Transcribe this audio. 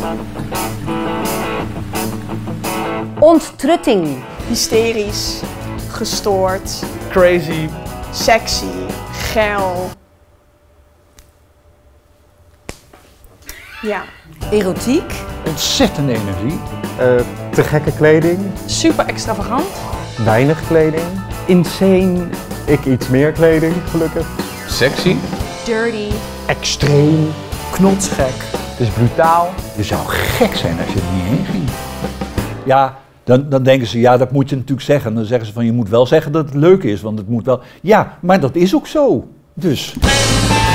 Onttrutting. Hysterisch, gestoord, Crazy. sexy, geil. Ja. Erotiek. Ontzettende energie. Te gekke kleding. Super extravagant. Weinig kleding. Insane. Ik iets meer kleding, gelukkig. Sexy. Dirty. Extreem. Knotsgek. Het is brutaal. Je zou gek zijn als je er niet heen ging. Ja, dan denken ze, ja, dat moet je natuurlijk zeggen. Dan zeggen ze van, je moet wel zeggen dat het leuk is, want het moet wel... Ja, maar dat is ook zo. Dus...